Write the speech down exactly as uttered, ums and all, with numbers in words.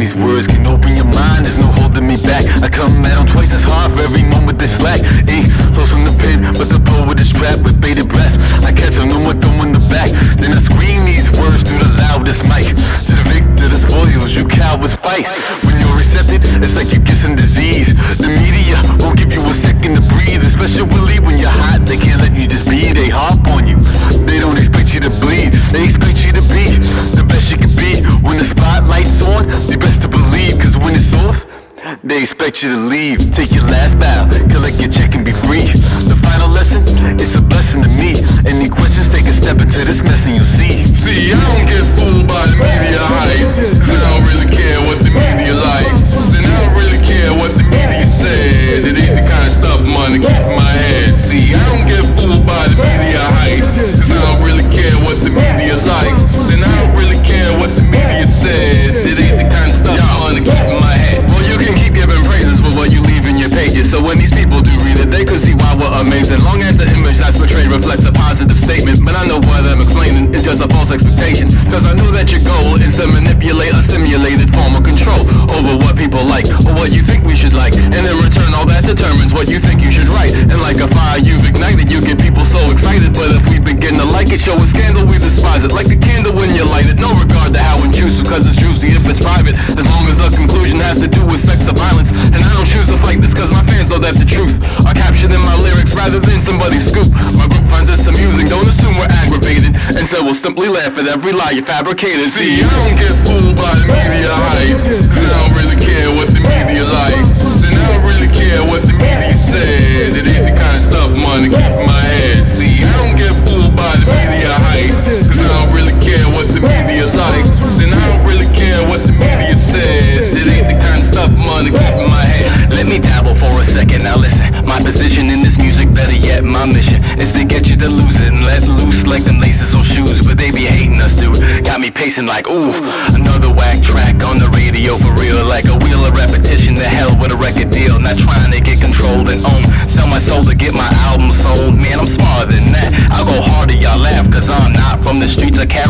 these words can open your mind, there's no holding me back. I come at them twice as hard for every moment they slack. Ain't close on the pin, but the poet is trapped with bated breath. I catch them, no more thumb in the back. Then I scream these words through the loudest mic. To the victor, the spoils, you cowards fight. When you're accepted, it's like you get some disease. The media won't give you a second to breathe, especially when you're hot. They can't let you just be, they harp on you. They don't expect you to bleed, they expect you to be the best you can be. When the spotlight's on, you best to believe, cause when it's off, they expect you to leave. Take your last bow, collect your check and be free. The final lesson, it's a blessing to me. Any questions, take a step into this mess and you'll see. See, I don't get fooled by the media hype, cause I don't really care what the media likes. And I don't really care what the media said. It ain't the kind of stuff I'm gonna keep in my head. See, I don't get fooled by the media hype, cause I don't really care what the media likes. And I don't really care what the media says. It ain't the kind of stuff I'm gonna keep in my head. Well, you can keep giving praises for what you leave in your pages, so when these people do read it, they could see why we're amazing. Long as the image that's portrayed reflects a positive statement, but I know what I'm explaining is just a false expectation, cause I know that your goal is to manipulate a simulated form of control over what people like, or what you think we should like, and in return all that determines what you think you should write. And like a fire you've ignited, you get people so excited, but if we begin to like it, show a scandal, we despise it. Like a candle when you light it, no regard to how it juices, cause it's juicy if it's private, as long as the conclusion has to do with sex or violence. And I don't choose to fight this cause my fans know that the truth are captured in my lyrics rather than somebody's scoop. My group finds this amusing, don't assume we're aggravated, and so we'll simply laugh at every lie you fabricated. See, I don't get fooled by the media hype, cause I don't really care what the media likes. And I don't really care what the media said. It ain't the kind of stuff I'm gonna keep in my head. See, I don't get fooled by the media hype, cause I don't really care what the media likes. And I don't really care what the media says. It ain't the kind of stuff I'm gonna keep in my head. Let me dabble for a second, now listen. My position in this music, better yet my mission, is to get you to lose it and let loose like them laces or shoes. But they be hating us, dude, got me pacing like ooh. Another whack track on the radio for real, like a wheel of repetition. To hell with a record deal, not trying to get controlled and own. Sell my soul to get my album sold, man I'm smarter than that. I'll go harder, y'all laugh, cause I'm not from the streets. I carry